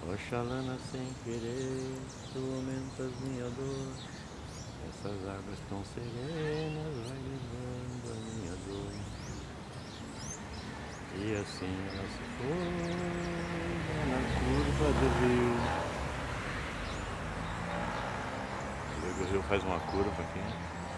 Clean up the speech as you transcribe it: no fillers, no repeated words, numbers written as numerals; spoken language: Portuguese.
Oxalana sem querer, tu aumentas minha dor. Essas águas tão serenas vai levando a minha dor. E assim ela se foi lá na curva do rio. O rio faz uma curva aqui.